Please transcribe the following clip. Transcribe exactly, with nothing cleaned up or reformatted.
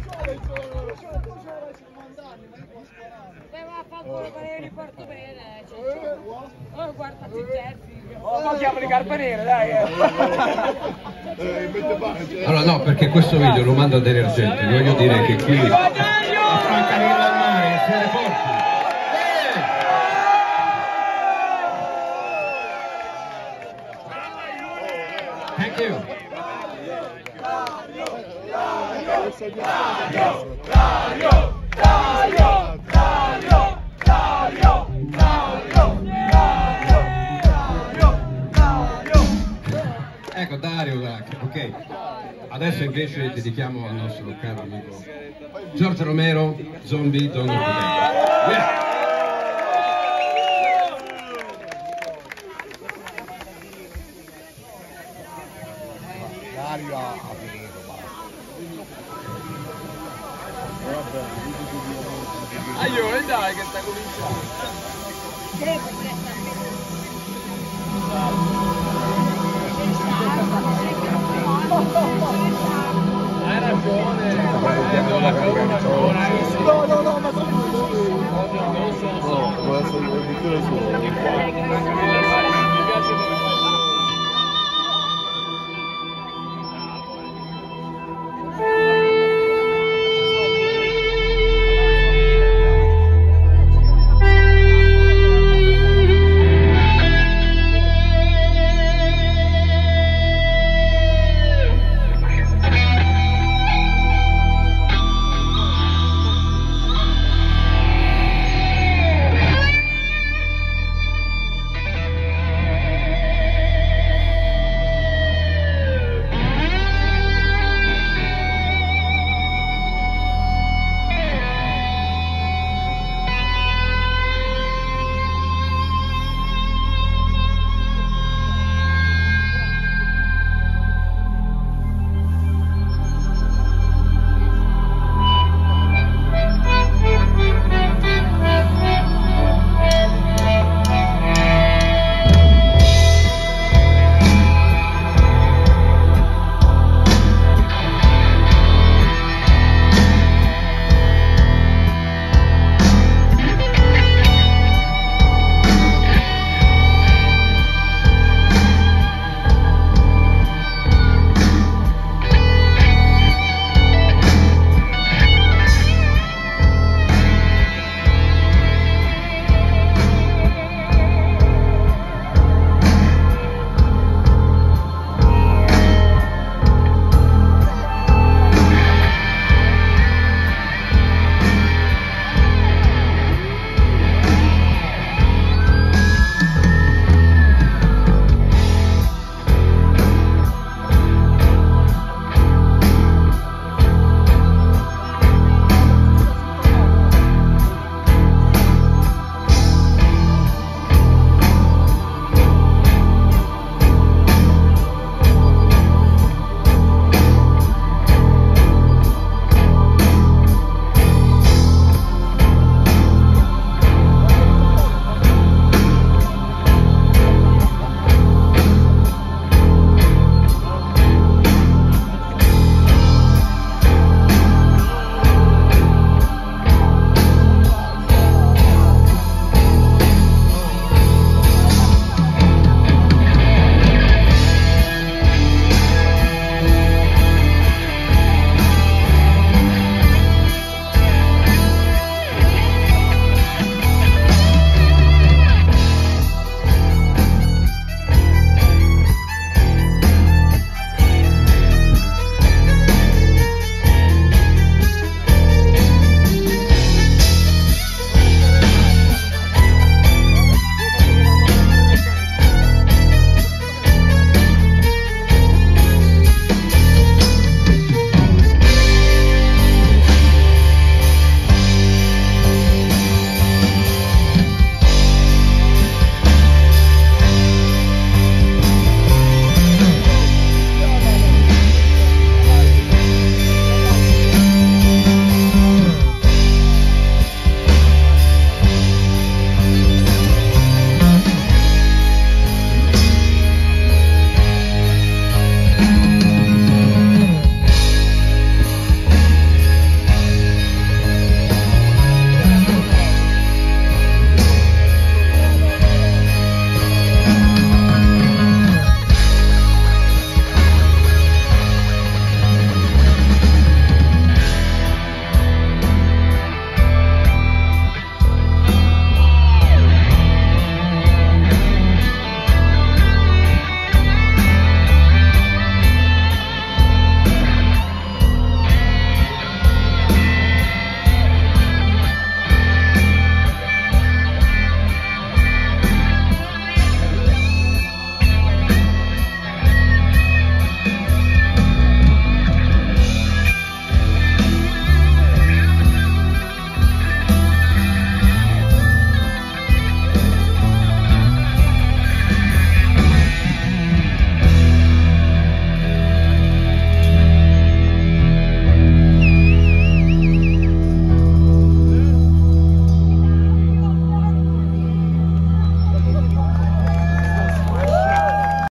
Oh, chiamo le carpanere, dai! Allora no, perché questo video lo manda a Dario Argento, voglio dire che qui a Francanilla al mare siete forti! Thank you! Dario! Dario! Dario! Dario! Dario! Ecco Dario, ok. Adesso invece dedichiamo al nostro caro amico Giorgio Romero, Zombie Don't Look Back. Yeah. Dario ha finito, Aiuto, dai che sta cominciando! Hai ragione, eh, la corona ancora. No, no, no, ma sono no, no, no, no, no, no, no, no, no, no, no, no, no, no, no, no,